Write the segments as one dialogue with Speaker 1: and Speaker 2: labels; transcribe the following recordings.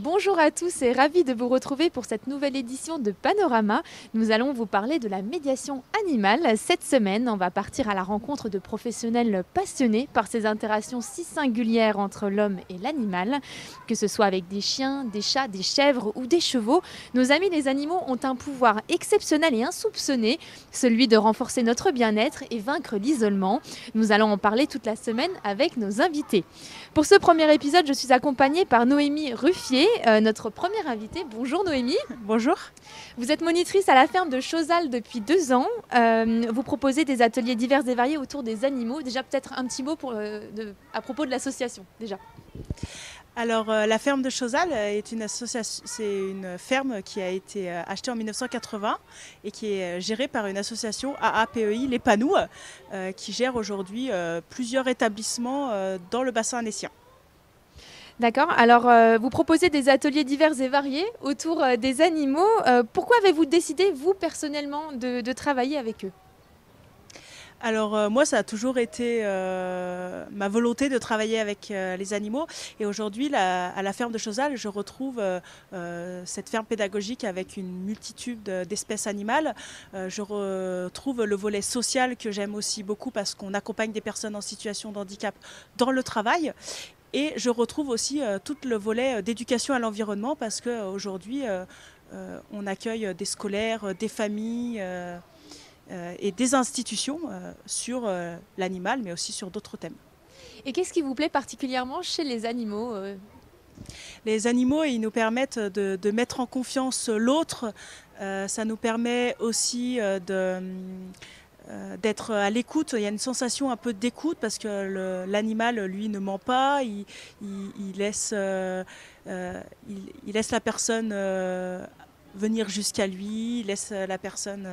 Speaker 1: Bonjour à tous et ravi de vous retrouver pour cette nouvelle édition de Panorama. Nous allons vous parler de la médiation animale. Cette semaine, on va partir à la rencontre de professionnels passionnés par ces interactions si singulières entre l'homme et l'animal. Que ce soit avec des chiens, des chats, des chèvres ou des chevaux, nos amis les animaux ont un pouvoir exceptionnel et insoupçonné, celui de renforcer notre bien-être et vaincre l'isolement. Nous allons en parler toute la semaine avec nos invités. Pour ce premier épisode, je suis accompagnée par Noémie Ruffier, notre première invitée. Bonjour Noémie.
Speaker 2: Bonjour.
Speaker 1: Vous êtes monitrice à la ferme de Chauzal depuis 2 ans. Vous proposez des ateliers divers et variés autour des animaux. Déjà peut-être un petit mot à propos de l'association déjà.
Speaker 2: Alors, la ferme de Chauzal est une association, c'est une ferme qui a été achetée en 1980 et qui est gérée par une association AAPEI Les Panous, qui gère aujourd'hui plusieurs établissements dans le bassin annécien.
Speaker 1: D'accord. Alors, vous proposez des ateliers divers et variés autour des animaux. Pourquoi avez-vous décidé, vous, personnellement, de travailler avec eux ?
Speaker 2: Alors moi, ça a toujours été ma volonté de travailler avec les animaux. Et aujourd'hui, à la ferme de Chauzal, je retrouve cette ferme pédagogique avec une multitude d'espèces animales. Je retrouve le volet social que j'aime aussi beaucoup parce qu'on accompagne des personnes en situation de handicap dans le travail. Et je retrouve aussi tout le volet d'éducation à l'environnement parce qu'aujourd'hui, on accueille des scolaires, des familles et des institutions sur l'animal, mais aussi sur d'autres thèmes.
Speaker 1: Et qu'est-ce qui vous plaît particulièrement chez les animaux ?
Speaker 2: Les animaux, ils nous permettent de mettre en confiance l'autre. Ça nous permet aussi d'être à l'écoute. Il y a une sensation un peu d'écoute parce que l'animal, lui, ne ment pas. Il laisse la personne venir jusqu'à lui, il laisse la personne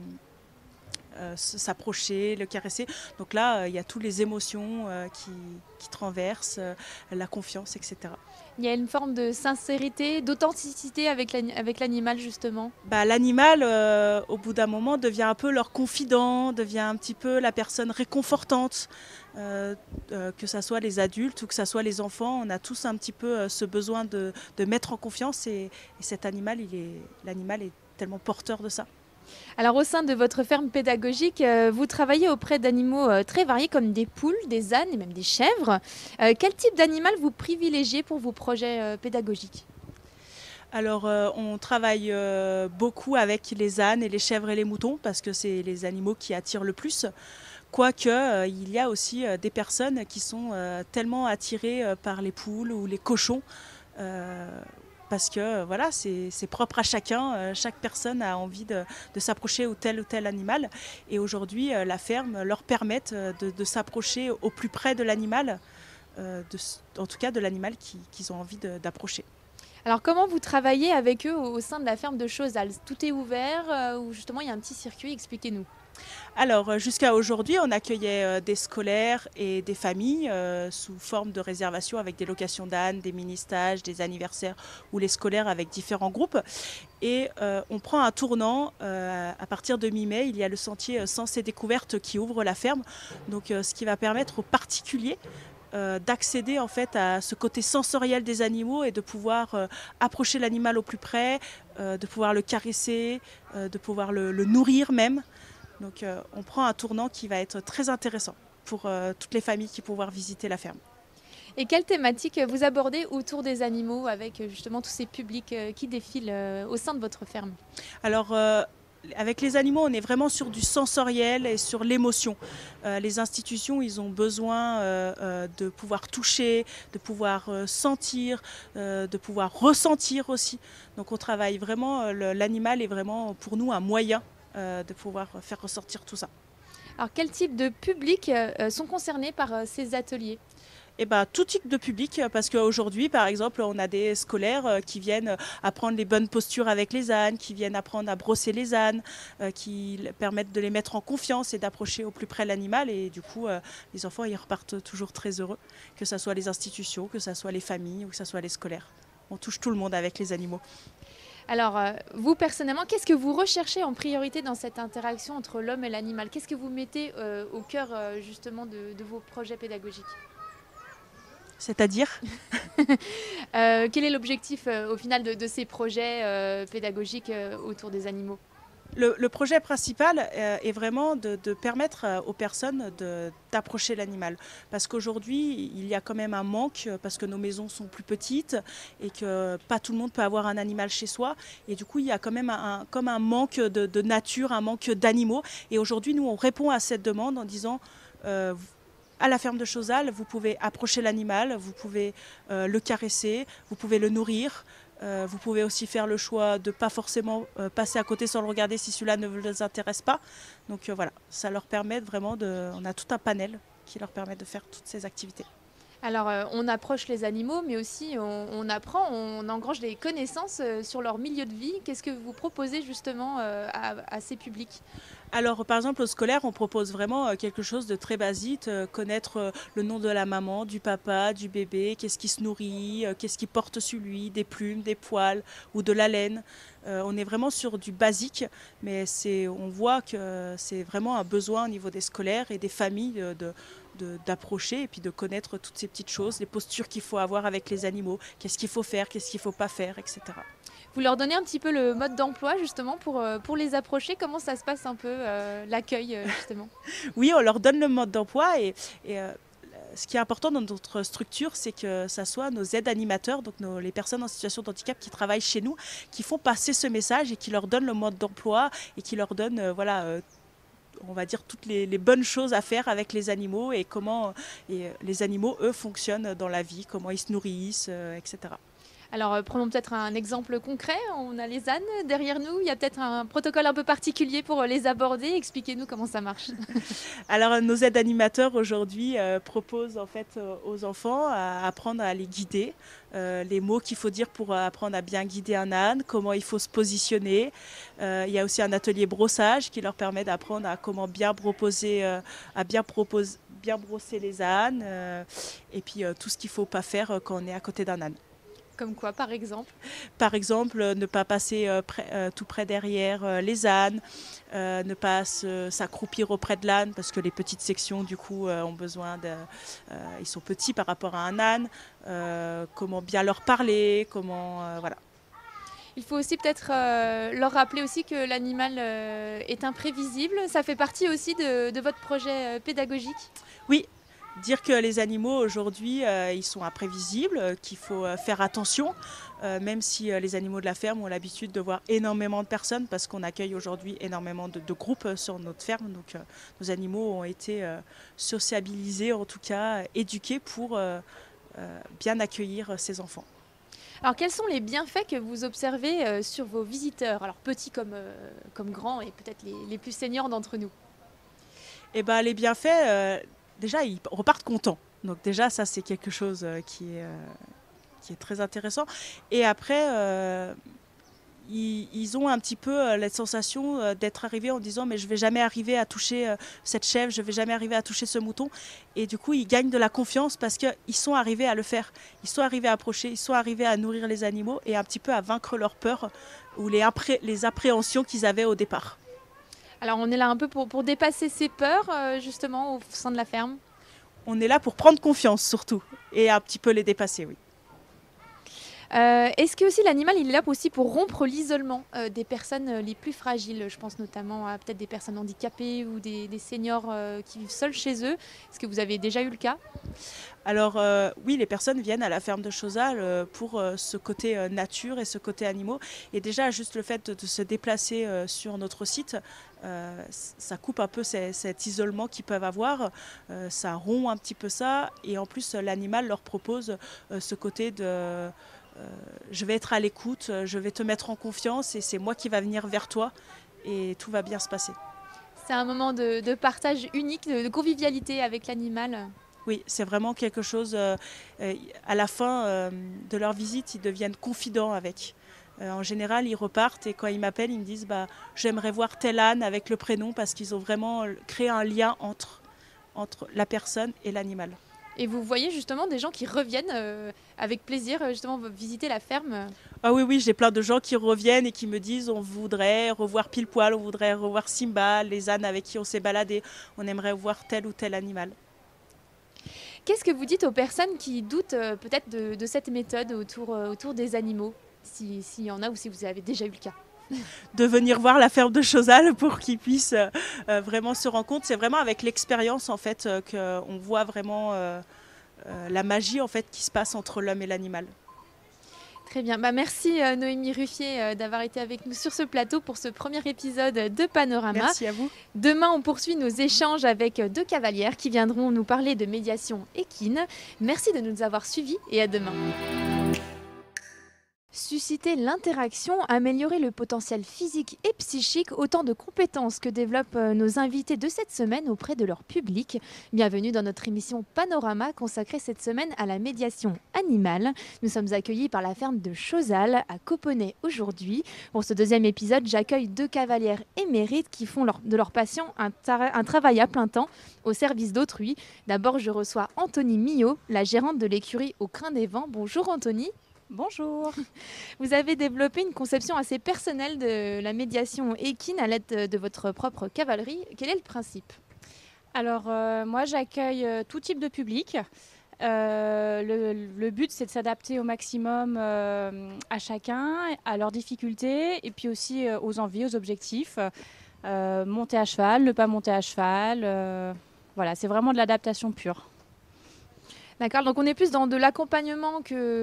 Speaker 2: s'approcher, le caresser. Donc là, il y a toutes les émotions qui traversent, la confiance, etc.
Speaker 1: Il y a une forme de sincérité, d'authenticité avec l'animal, justement.
Speaker 2: L'animal, au bout d'un moment, devient un peu leur confident, devient un petit peu la personne réconfortante. Que ce soit les adultes ou que ce soit les enfants, on a tous un petit peu ce besoin de mettre en confiance et cet animal, l'animal est tellement porteur de ça.
Speaker 1: Alors au sein de votre ferme pédagogique, vous travaillez auprès d'animaux très variés comme des poules, des ânes et même des chèvres. Quel type d'animal vous privilégiez pour vos projets pédagogiques ?
Speaker 2: Alors on travaille beaucoup avec les ânes et les chèvres et les moutons parce que c'est les animaux qui attirent le plus. Quoique il y a aussi des personnes qui sont tellement attirées par les poules ou les cochons. Parce que voilà, c'est propre à chacun, chaque personne a envie de s'approcher ou tel animal. Et aujourd'hui, la ferme leur permet de s'approcher au plus près de l'animal, en tout cas de l'animal qu'ils ont envie d'approcher.
Speaker 1: Alors comment vous travaillez avec eux au sein de la ferme de Chauzal ? Tout est ouvert ou justement il y a un petit circuit ? Expliquez-nous.
Speaker 2: Alors jusqu'à aujourd'hui, on accueillait des scolaires et des familles sous forme de réservation avec des locations d'ânes, des mini-stages, des anniversaires ou les scolaires avec différents groupes. Et on prend un tournant à partir de mi-mai. Il y a le sentier Sens et Découvertes qui ouvre la ferme. Donc ce qui va permettre aux particuliers d'accéder en fait à ce côté sensoriel des animaux et de pouvoir approcher l'animal au plus près, de pouvoir le caresser, de pouvoir le nourrir même. Donc on prend un tournant qui va être très intéressant pour toutes les familles qui vont pouvoir visiter la ferme.
Speaker 1: Et quelle thématique vous abordez autour des animaux avec justement tous ces publics qui défilent au sein de votre ferme ?
Speaker 2: Alors avec les animaux, on est vraiment sur du sensoriel et sur l'émotion. Les institutions, ils ont besoin de pouvoir toucher, de pouvoir sentir, de pouvoir ressentir aussi. Donc on travaille vraiment, l'animal est vraiment pour nous un moyen de pouvoir faire ressortir tout ça.
Speaker 1: Alors quel type de public sont concernés par ces ateliers ?
Speaker 2: Tout type de public, parce qu'aujourd'hui, par exemple, on a des scolaires qui viennent apprendre les bonnes postures avec les ânes, qui viennent apprendre à brosser les ânes, qui permettent de les mettre en confiance et d'approcher au plus près l'animal. Et du coup, les enfants, ils repartent toujours très heureux, que ce soit les institutions, que ce soit les familles ou que ce soit les scolaires. On touche tout le monde avec les animaux.
Speaker 1: Alors, vous personnellement, qu'est-ce que vous recherchez en priorité dans cette interaction entre l'homme et l'animal ? Qu'est-ce que vous mettez au cœur justement de vos projets pédagogiques ?
Speaker 2: C'est-à-dire?
Speaker 1: Quel est l'objectif au final de ces projets pédagogiques autour des animaux?
Speaker 2: Le projet principal est vraiment de permettre aux personnes d'approcher l'animal. Parce qu'aujourd'hui, il y a quand même un manque, parce que nos maisons sont plus petites et que pas tout le monde peut avoir un animal chez soi. Et du coup, il y a quand même comme un manque de nature, un manque d'animaux. Et aujourd'hui, nous, on répond à cette demande en disant... à la ferme de Chauzal, vous pouvez approcher l'animal, vous pouvez le caresser, vous pouvez le nourrir. Vous pouvez aussi faire le choix de ne pas forcément passer à côté sans le regarder si celui-là ne vous intéresse pas. Donc voilà, ça leur permet vraiment de... On a tout un panel qui leur permet de faire toutes ces activités.
Speaker 1: Alors, on approche les animaux, mais aussi on apprend, on engrange des connaissances sur leur milieu de vie. Qu'est-ce que vous proposez justement à ces publics?
Speaker 2: Alors, par exemple, au scolaire, on propose vraiment quelque chose de très basique, connaître le nom de la maman, du papa, du bébé, qu'est-ce qui se nourrit, qu'est-ce qui porte sur lui, des plumes, des poils ou de la laine. On est vraiment sur du basique, mais on voit que c'est vraiment un besoin au niveau des scolaires et des familles d'approcher et puis de connaître toutes ces petites choses, les postures qu'il faut avoir avec les animaux, qu'est-ce qu'il faut faire, qu'est-ce qu'il ne faut pas faire, etc.
Speaker 1: Vous leur donnez un petit peu le mode d'emploi justement pour les approcher. Comment ça se passe un peu l'accueil justement?
Speaker 2: Oui, on leur donne le mode d'emploi et ce qui est important dans notre structure, c'est que ça soit nos aides animateurs, donc les personnes en situation de handicap qui travaillent chez nous, qui font passer ce message et qui leur donnent le mode d'emploi et qui leur donnent on va dire toutes les bonnes choses à faire avec les animaux et comment les animaux, eux, fonctionnent dans la vie, comment ils se nourrissent, etc.
Speaker 1: Alors, prenons peut-être un exemple concret. On a les ânes derrière nous. Il y a peut-être un protocole un peu particulier pour les aborder. Expliquez-nous comment ça marche.
Speaker 2: Alors, nos aides animateurs aujourd'hui proposent en fait aux enfants à apprendre à les guider, les mots qu'il faut dire pour apprendre à bien guider un âne, comment il faut se positionner. Il y a aussi un atelier brossage qui leur permet d'apprendre à comment bien proposer, bien brosser les ânes, et puis tout ce qu'il ne faut pas faire quand on est à côté d'un âne.
Speaker 1: Comme quoi, par exemple?
Speaker 2: Par exemple, ne pas passer tout près derrière les ânes, ne pas s'accroupir auprès de l'âne parce que les petites sections du coup ont besoin ils sont petits par rapport à un âne. Comment bien leur parler, voilà.
Speaker 1: Il faut aussi peut-être leur rappeler aussi que l'animal est imprévisible. Ça fait partie aussi de votre projet pédagogique?
Speaker 2: Oui. Dire que les animaux aujourd'hui ils sont imprévisibles, qu'il faut faire attention, même si les animaux de la ferme ont l'habitude de voir énormément de personnes parce qu'on accueille aujourd'hui énormément de groupes sur notre ferme. Donc nos animaux ont été sociabilisés, en tout cas éduqués pour bien accueillir ces enfants.
Speaker 1: Alors, quels sont les bienfaits que vous observez sur vos visiteurs, alors petits comme grands et peut-être les plus seniors d'entre nous?
Speaker 2: Eh ben, les bienfaits, déjà, ils repartent contents. Donc déjà, ça, c'est quelque chose qui est très intéressant. Et après, ils ont un petit peu la sensation d'être arrivés en disant mais je vais jamais arriver à toucher cette chèvre, je vais jamais arriver à toucher ce mouton. Et du coup, ils gagnent de la confiance parce qu'ils sont arrivés à le faire. Ils sont arrivés à approcher, ils sont arrivés à nourrir les animaux et un petit peu à vaincre leur peur ou les appréhensions qu'ils avaient au départ.
Speaker 1: Alors, on est là un peu pour dépasser ces peurs, justement, au sein de la ferme.
Speaker 2: On est là pour prendre confiance surtout et un petit peu les dépasser, oui.
Speaker 1: Est-ce que aussi l'animal, il est là aussi pour rompre l'isolement des personnes les plus fragiles? Je pense notamment à peut-être des personnes handicapées ou des seniors qui vivent seuls chez eux. Est-ce que vous avez déjà eu le cas?
Speaker 2: Alors oui, les personnes viennent à la ferme de Chauzal pour ce côté nature et ce côté animaux. Et déjà, juste le fait de se déplacer sur notre site, ça coupe un peu cet isolement qu'ils peuvent avoir. Ça rompt un petit peu ça. Et en plus, l'animal leur propose ce côté de... je vais être à l'écoute, je vais te mettre en confiance et c'est moi qui va venir vers toi et tout va bien se passer.
Speaker 1: C'est un moment de partage unique, de convivialité avec l'animal.
Speaker 2: Oui, c'est vraiment quelque chose, à la fin de leur visite, ils deviennent confidents avec. En général, ils repartent et quand ils m'appellent, ils me disent j'aimerais voir tel âne avec le prénom parce qu'ils ont vraiment créé un lien entre la personne et l'animal.
Speaker 1: Et vous voyez justement des gens qui reviennent avec plaisir justement visiter la ferme?
Speaker 2: Ah oui, oui, j'ai plein de gens qui reviennent et qui me disent on voudrait revoir Pile Poil, on voudrait revoir Simba, les ânes avec qui on s'est baladé, on aimerait voir tel ou tel animal.
Speaker 1: Qu'est-ce que vous dites aux personnes qui doutent peut-être de cette méthode autour des animaux, s'il y en a ou si vous avez déjà eu le cas?
Speaker 2: De venir voir la ferme de Chauzal pour qu'ils puissent vraiment se rendre compte. C'est vraiment avec l'expérience en fait qu'on voit vraiment la magie en fait qui se passe entre l'homme et l'animal.
Speaker 1: Très bien. Merci Noémie Ruffier d'avoir été avec nous sur ce plateau pour ce premier épisode de Panorama.
Speaker 2: Merci à vous.
Speaker 1: Demain, on poursuit nos échanges avec deux cavalières qui viendront nous parler de médiation équine. Merci de nous avoir suivis et à demain. Susciter l'interaction, améliorer le potentiel physique et psychique, autant de compétences que développent nos invités de cette semaine auprès de leur public. Bienvenue dans notre émission Panorama consacrée cette semaine à la médiation animale. Nous sommes accueillis par la ferme de Chauzal à Coponnet aujourd'hui. Pour ce deuxième épisode, j'accueille deux cavalières émérites qui font de leur passion un travail à plein temps au service d'autrui. D'abord, je reçois Anthony Millot, la gérante de l'écurie au Crin des Vents. Bonjour Anthony.
Speaker 3: Bonjour.
Speaker 1: Vous avez développé une conception assez personnelle de la médiation équine à l'aide de votre propre cavalerie. Quel est le principe ?
Speaker 3: Alors moi j'accueille tout type de public. Le but c'est de s'adapter au maximum à chacun, à leurs difficultés et puis aussi aux envies, aux objectifs. Monter à cheval, ne pas monter à cheval. Voilà, c'est vraiment de l'adaptation pure.
Speaker 1: D'accord, donc on est plus dans de l'accompagnement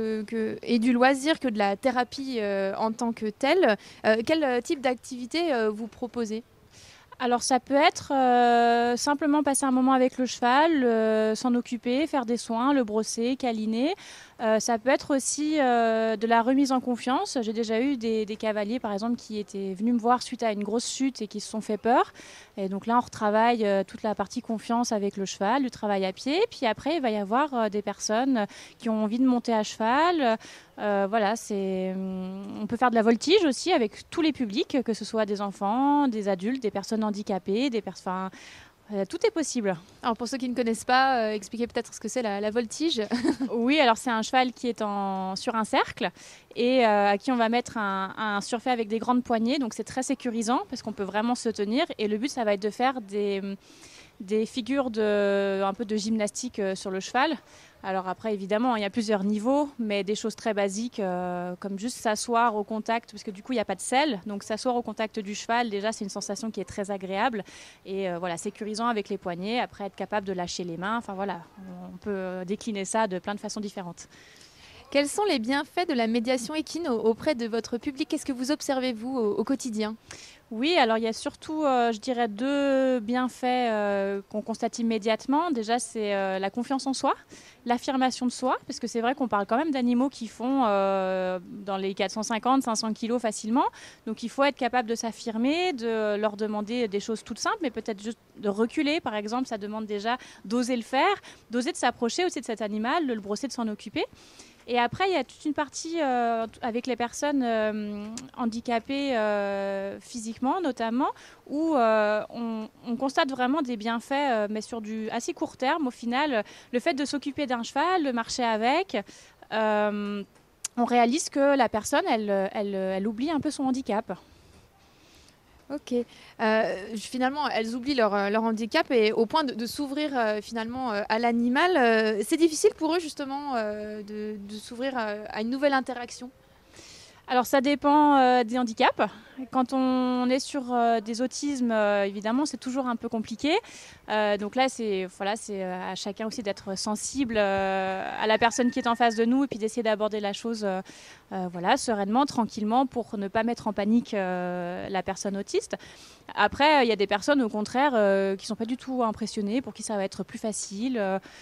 Speaker 1: et du loisir que de la thérapie en tant que telle. Quel type d'activité vous proposez ?
Speaker 3: Alors ça peut être simplement passer un moment avec le cheval, s'en occuper, faire des soins, le brosser, câliner. Ça peut être aussi de la remise en confiance. J'ai déjà eu des cavaliers par exemple qui étaient venus me voir suite à une grosse chute et qui se sont fait peur. Et donc là on retravaille toute la partie confiance avec le cheval, du travail à pied. Puis après il va y avoir des personnes qui ont envie de monter à cheval. Voilà, on peut faire de la voltige aussi avec tous les publics, que ce soit des enfants, des adultes, des personnes handicapées, tout est possible.
Speaker 1: Alors pour ceux qui ne connaissent pas, expliquez peut-être ce que c'est la voltige.
Speaker 3: Oui, alors c'est un cheval qui est sur un cercle et à qui on va mettre un surfait avec des grandes poignées. Donc c'est très sécurisant parce qu'on peut vraiment se tenir. Et le but, ça va être de faire des figures un peu de gymnastique sur le cheval. Alors après, évidemment, il y a plusieurs niveaux, mais des choses très basiques comme juste s'asseoir au contact, parce que du coup, il n'y a pas de selle. Donc s'asseoir au contact du cheval, déjà, c'est une sensation qui est très agréable. Et voilà, sécurisant avec les poignets. Après, être capable de lâcher les mains. Enfin voilà, on peut décliner ça de plein de façons différentes.
Speaker 1: Quels sont les bienfaits de la médiation équine auprès de votre public ? Qu'est-ce que vous observez, vous, au quotidien ?
Speaker 3: Oui, alors il y a surtout, je dirais, deux bienfaits qu'on constate immédiatement. Déjà, c'est la confiance en soi, l'affirmation de soi, parce que c'est vrai qu'on parle quand même d'animaux qui font dans les 450-500 kilos facilement. Donc il faut être capable de s'affirmer, de leur demander des choses toutes simples, mais peut-être juste de reculer, par exemple. Ça demande déjà d'oser le faire, d'oser de s'approcher aussi de cet animal, de le brosser, de s'en occuper. Et après, il y a toute une partie avec les personnes handicapées physiquement notamment, où on constate vraiment des bienfaits, mais sur du assez court terme. Au final, le fait de s'occuper d'un cheval, de marcher avec, on réalise que la personne, elle oublie un peu son handicap.
Speaker 1: Ok. Finalement, elles oublient leur handicap et au point de s'ouvrir finalement à l'animal. C'est difficile pour eux justement de s'ouvrir à une nouvelle interaction.
Speaker 3: Alors ça dépend des handicaps. Quand on est sur des autismes, évidemment, c'est toujours un peu compliqué. Donc là, c'est à chacun aussi d'être sensible à la personne qui est en face de nous et puis d'essayer d'aborder la chose sereinement, tranquillement, pour ne pas mettre en panique la personne autiste. Après, il y a des personnes, au contraire, qui ne sont pas du tout impressionnées, pour qui ça va être plus facile.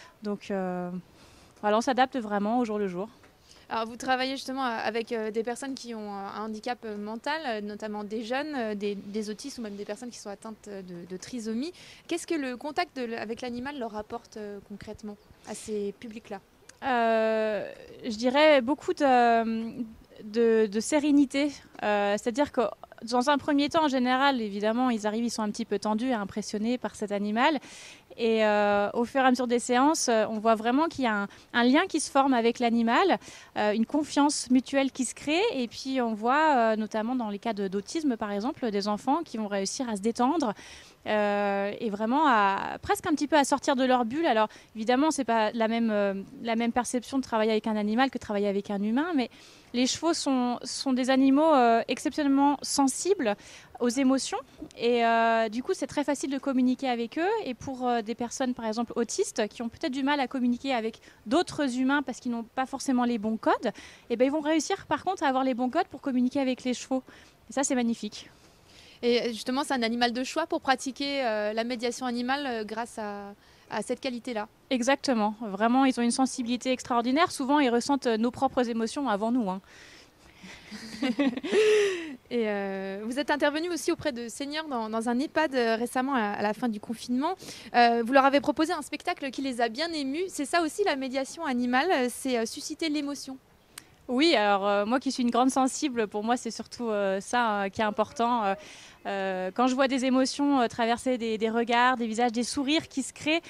Speaker 3: On s'adapte vraiment au jour le jour.
Speaker 1: Alors, vous travaillez justement avec des personnes qui ont un handicap mental, notamment des jeunes, des autistes ou même des personnes qui sont atteintes de trisomie. Qu'est-ce que le contact avec l'animal leur apporte concrètement à ces publics-là ?
Speaker 3: Je dirais beaucoup de sérénité. C'est-à-dire que dans un premier temps, en général, évidemment, ils arrivent, ils sont un petit peu tendus et impressionnés par cet animal. Et au fur et à mesure des séances, on voit vraiment qu'il y a un lien qui se forme avec l'animal, une confiance mutuelle qui se crée. Et puis on voit, notamment dans les cas d'autisme par exemple, des enfants qui vont réussir à se détendre et vraiment presque un petit peu à sortir de leur bulle. Alors évidemment, c'est pas la même perception de travailler avec un animal que de travailler avec un humain, mais les chevaux sont des animaux exceptionnellement sensibles aux émotions et du coup c'est très facile de communiquer avec eux, et pour des personnes par exemple autistes qui ont peut-être du mal à communiquer avec d'autres humains parce qu'ils n'ont pas forcément les bons codes, et ben ils vont réussir par contre à avoir les bons codes pour communiquer avec les chevaux, et ça c'est magnifique.
Speaker 1: Et justement, c'est un animal de choix pour pratiquer la médiation animale grâce à cette qualité-là.
Speaker 3: Exactement, vraiment ils ont une sensibilité extraordinaire, souvent ils ressentent nos propres émotions avant nous, hein.
Speaker 1: Et vous êtes intervenu aussi auprès de seniors dans un EHPAD récemment à la fin du confinement. Vous leur avez proposé un spectacle qui les a bien émus. C'est ça aussi la médiation animale, c'est susciter l'émotion.
Speaker 3: Oui, alors moi qui suis une grande sensible, pour moi c'est surtout ça qui est important. Quand je vois des émotions traverser des regards, des visages, des sourires qui se créent,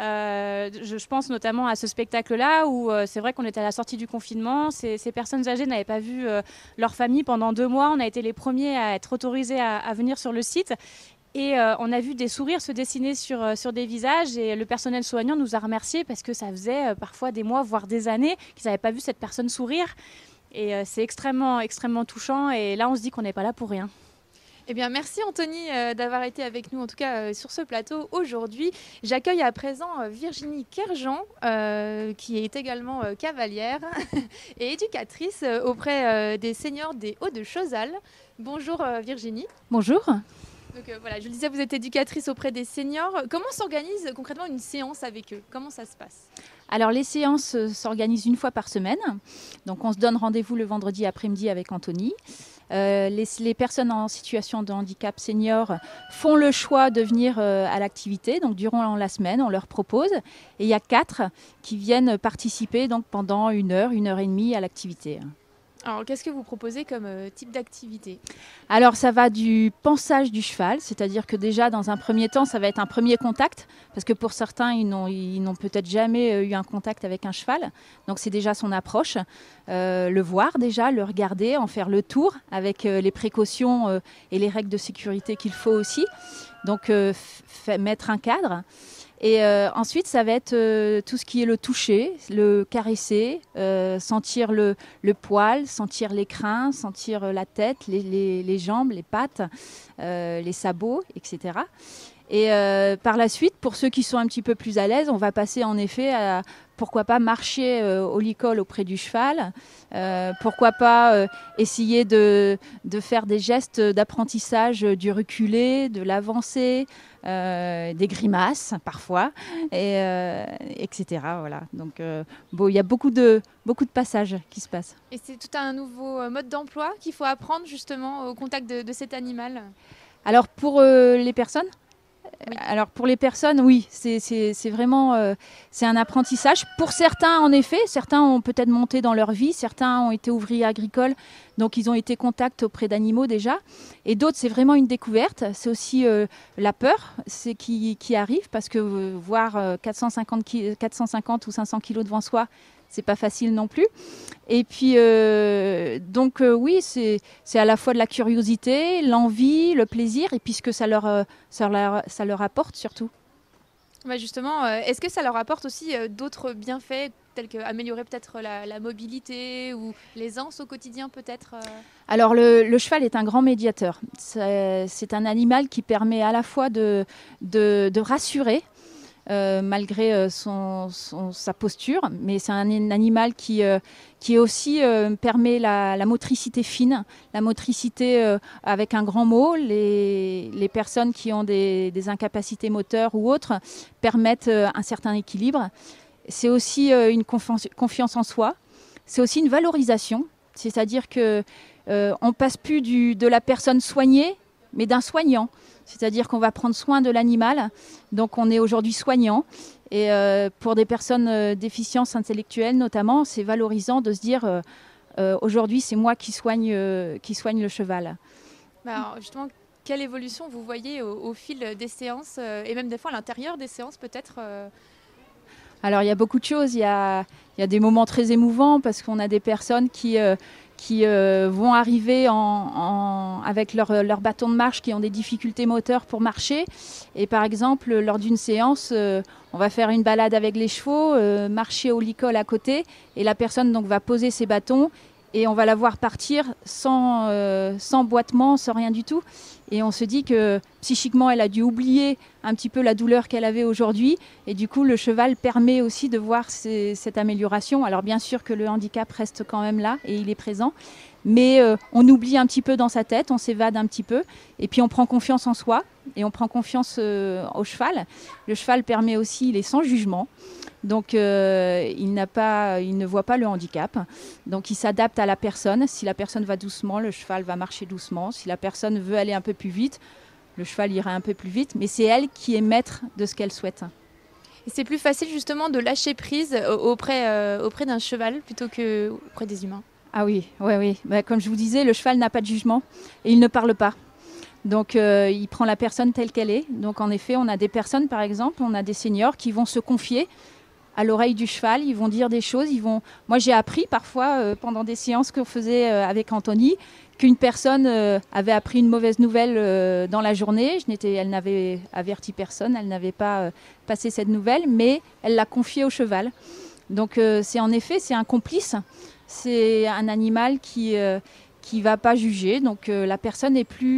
Speaker 3: je pense notamment à ce spectacle-là où c'est vrai qu'on était à la sortie du confinement. Ces personnes âgées n'avaient pas vu leur famille pendant 2 mois. On a été les premiers à être autorisés à venir sur le site. Et on a vu des sourires se dessiner sur des visages, et le personnel soignant nous a remerciés parce que ça faisait parfois des mois, voire des années qu'ils n'avaient pas vu cette personne sourire. Et c'est extrêmement, extrêmement touchant, et là on se dit qu'on n'est pas là pour rien.
Speaker 1: Eh bien, merci Anthony d'avoir été avec nous, en tout cas sur ce plateau aujourd'hui. J'accueille à présent Virginie Kerjean, qui est également cavalière et éducatrice auprès des seniors des Hauts-de-Chozal. Bonjour Virginie.
Speaker 3: Bonjour.
Speaker 1: Donc voilà, je le disais, vous êtes éducatrice auprès des seniors. Comment s'organise concrètement une séance avec eux? Comment ça se passe?
Speaker 4: Alors les séances s'organisent 1 fois par semaine. Donc on se donne rendez-vous le vendredi après-midi avec Anthony. Les personnes en situation de handicap senior font le choix de venir à l'activité. Donc durant la semaine, on leur propose. Et il y a 4 qui viennent participer donc, pendant 1 heure, 1 heure et demie à l'activité.
Speaker 1: Alors, qu'est-ce que vous proposez comme type d'activité?
Speaker 4: Alors, ça va du pansage du cheval, c'est-à-dire que déjà, dans un premier temps, ça va être un premier contact, parce que pour certains, ils n'ont peut-être jamais eu un contact avec un cheval. Donc, c'est déjà son approche. Le voir déjà, le regarder, en faire le tour, avec les précautions et les règles de sécurité qu'il faut aussi. Donc, mettre un cadre. Et ensuite, ça va être tout ce qui est le toucher, le caresser, sentir le poil, sentir les crins, sentir la tête, les jambes, les pattes, les sabots, etc. Et par la suite, pour ceux qui sont un petit peu plus à l'aise, on va passer en effet à, pourquoi pas, marcher au licol auprès du cheval, pourquoi pas essayer de faire des gestes d'apprentissage du reculé, de l'avancé, des grimaces parfois, etc. Voilà. Donc il y a beaucoup de passages qui se passent.
Speaker 1: Et c'est tout un nouveau mode d'emploi qu'il faut apprendre justement au contact de cet animal?
Speaker 4: Alors pour les personnes,
Speaker 1: oui.
Speaker 4: Alors pour les personnes, oui, c'est vraiment c'est un apprentissage. Pour certains, en effet, certains ont peut-être monté dans leur vie, certains ont été ouvriers agricoles, donc ils ont été contact auprès d'animaux déjà. Et d'autres, c'est vraiment une découverte. C'est aussi la peur qui arrive, parce que voir 450 ou 500 kilos devant soi, c'est pas facile non plus. Et puis, oui, c'est à la fois de la curiosité, l'envie, le plaisir, et puis ce que ça leur apporte surtout.
Speaker 1: Bah justement, est-ce que ça leur apporte aussi d'autres bienfaits, tels qu'améliorer peut-être la mobilité ou l'aisance au quotidien peut-être
Speaker 4: Alors le cheval est un grand médiateur. C'est un animal qui permet à la fois de rassurer, malgré sa posture, mais c'est un animal qui aussi permet la motricité fine, la motricité avec un grand mot. Les personnes qui ont des incapacités moteurs ou autres permettent un certain équilibre. C'est aussi une confiance en soi, c'est aussi une valorisation, c'est-à-dire que on passe plus de la personne soignée, mais d'un soignant. C'est-à-dire qu'on va prendre soin de l'animal, donc on est aujourd'hui soignant. Et pour des personnes déficiences intellectuelles notamment, c'est valorisant de se dire aujourd'hui c'est moi qui soigne le cheval.
Speaker 1: Alors justement, quelle évolution vous voyez au fil des séances et même des fois à l'intérieur des séances peut-être
Speaker 4: Alors il y a beaucoup de choses, il y a des moments très émouvants parce qu'on a des personnes qui qui vont arriver avec leur bâton de marche, qui ont des difficultés moteurs pour marcher. Et par exemple, lors d'une séance, on va faire une balade avec les chevaux, marcher au licol à côté, et la personne donc va poser ses bâtons, et on va la voir partir sans boitement, sans rien du tout. Et on se dit que psychiquement, elle a dû oublier un petit peu la douleur qu'elle avait aujourd'hui. Et du coup, le cheval permet aussi de voir cette amélioration. Alors bien sûr que le handicap reste quand même là et il est présent. Mais on oublie un petit peu dans sa tête, on s'évade un petit peu. Et puis on prend confiance en soi et on prend confiance au cheval. Le cheval permet aussi, il est sans jugement. Donc il ne voit pas le handicap. Donc il s'adapte à la personne. Si la personne va doucement, le cheval va marcher doucement. Si la personne veut aller un peu plus vite, le cheval ira un peu plus vite. Mais c'est elle qui est maître de ce qu'elle souhaite.
Speaker 1: Et c'est plus facile justement de lâcher prise auprès d'un cheval plutôt qu'auprès des humains.
Speaker 4: Ah oui, oui. Bah, comme je vous disais, le cheval n'a pas de jugement et il ne parle pas. Donc il prend la personne telle qu'elle est. Donc en effet, on a des personnes, par exemple, on a des seniors qui vont se confier à l'oreille du cheval, ils vont dire des choses. Moi, j'ai appris parfois, pendant des séances qu'on faisait avec Anthony, qu'une personne avait appris une mauvaise nouvelle dans la journée. Elle n'avait averti personne, elle n'avait pas passé cette nouvelle, mais elle l'a confiée au cheval. Donc c'est un complice, c'est un animal qui va pas juger. Donc la personne est plus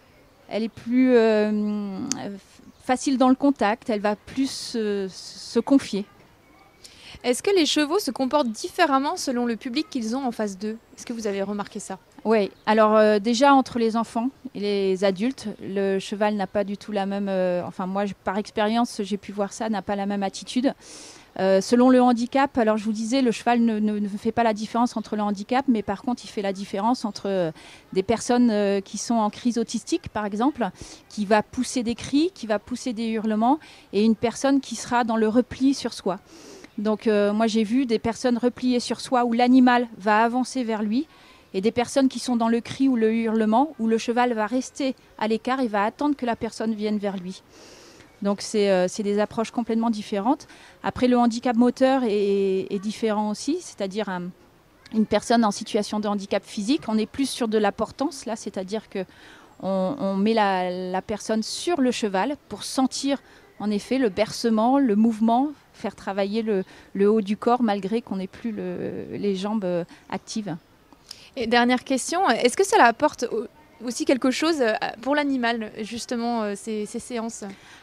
Speaker 4: facile dans le contact, elle va plus se confier.
Speaker 1: Est-ce que les chevaux se comportent différemment selon le public qu'ils ont en face d'eux? Est-ce que vous avez remarqué ça?
Speaker 4: Oui, alors déjà entre les enfants et les adultes, le cheval n'a pas du tout la même... moi, par expérience, j'ai pu voir ça, n'a pas la même attitude. Selon le handicap, alors je vous disais, le cheval ne fait pas la différence entre le handicap, mais par contre, il fait la différence entre des personnes qui sont en crise autistique, par exemple, qui va pousser des cris, qui va pousser des hurlements, et une personne qui sera dans le repli sur soi. Donc moi j'ai vu des personnes repliées sur soi où l'animal va avancer vers lui et des personnes qui sont dans le cri ou le hurlement où le cheval va rester à l'écart et va attendre que la personne vienne vers lui. Donc c'est des approches complètement différentes. Après le handicap moteur est différent aussi, c'est-à-dire une personne en situation de handicap physique, on est plus sur de la portance là, c'est-à-dire que on met la personne sur le cheval pour sentir en effet le bercement, le mouvement, faire travailler le haut du corps malgré qu'on n'ait plus les jambes actives. Et
Speaker 1: dernière question, est-ce que ça apporte aussi quelque chose pour l'animal, justement, ces séances?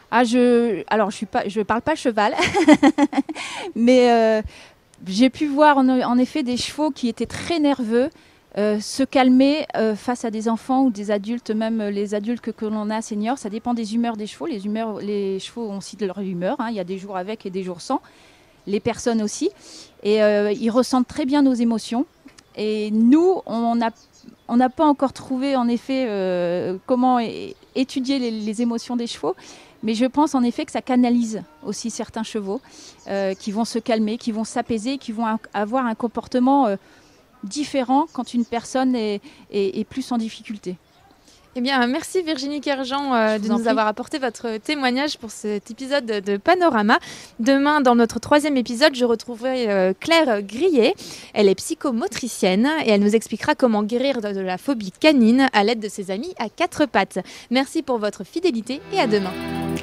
Speaker 4: Je parle pas cheval, mais j'ai pu voir en effet des chevaux qui étaient très nerveux, se calmer face à des enfants ou des adultes, même les adultes que l'on a seniors, ça dépend des humeurs des chevaux. Les chevaux ont aussi de leur humeur, hein. Il y a des jours avec et des jours sans. Les personnes aussi. Et ils ressentent très bien nos émotions. Et nous, on n'a pas encore trouvé en effet comment étudier les émotions des chevaux. Mais je pense en effet que ça canalise aussi certains chevaux qui vont se calmer, qui vont s'apaiser, qui vont avoir un comportement différent quand une personne est plus en difficulté.
Speaker 1: Eh bien, merci Virginie Kerjean de nous avoir apporté votre témoignage pour cet épisode de Panorama. Demain, dans notre 3e épisode, je retrouverai Claire Grillet. Elle est psychomotricienne et elle nous expliquera comment guérir de la phobie canine à l'aide de ses amis à 4 pattes. Merci pour votre fidélité et à demain.